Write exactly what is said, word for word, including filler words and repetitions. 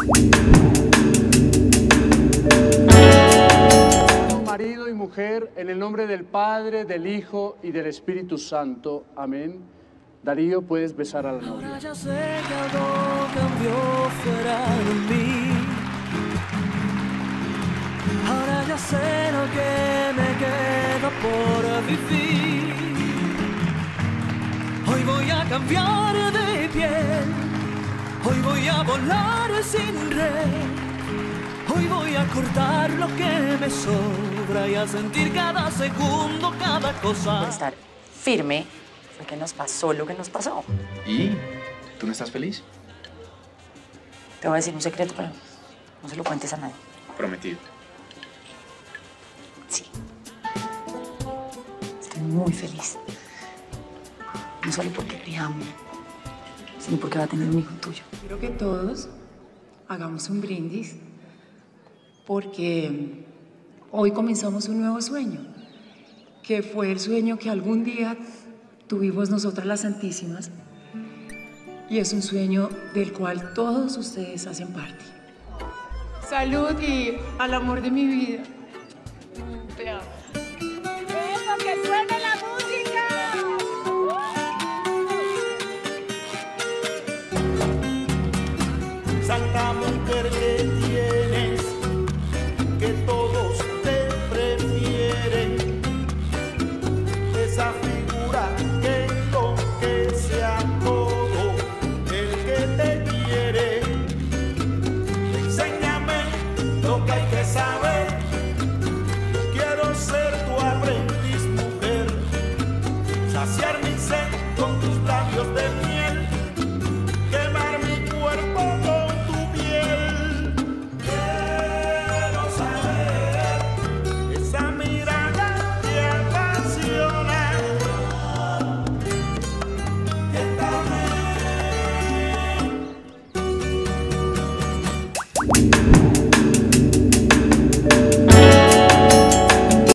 Marido y mujer, en el nombre del Padre, del Hijo y del Espíritu Santo. Amén. Darío, puedes besar a la novia. Ahora ya sé que algo cambió fuera de mí. Ahora ya sé lo que me queda por vivir. Hoy voy a cambiar de piel. Hoy voy a volar sin red. Hoy voy a cortar lo que me sobra y a sentir cada segundo, cada cosa. Por estar firme fue que nos pasó lo que nos pasó. ¿Y? ¿Tú no estás feliz? Te voy a decir un secreto, pero no se lo cuentes a nadie. Prometido. Sí. Estoy muy feliz. No solo porque te amo, sino porque va a tener un hijo tuyo. Quiero que todos hagamos un brindis porque hoy comenzamos un nuevo sueño, que fue el sueño que algún día tuvimos nosotras las Santísimas, y es un sueño del cual todos ustedes hacen parte. Salud y al amor de mi vida. Te amo. ¡Eso, que suene la música! Santa mujer que tienes, que todos te prefieren, esa figura que enloquece a todo el que te quiere. Enséñame lo que hay que saber, quiero ser tu aprendiz mujer, saciar mi sed con tus labios de miel, quemar mi cuerpo con tu piel. Quiero saber esa mirada que apasiona, que también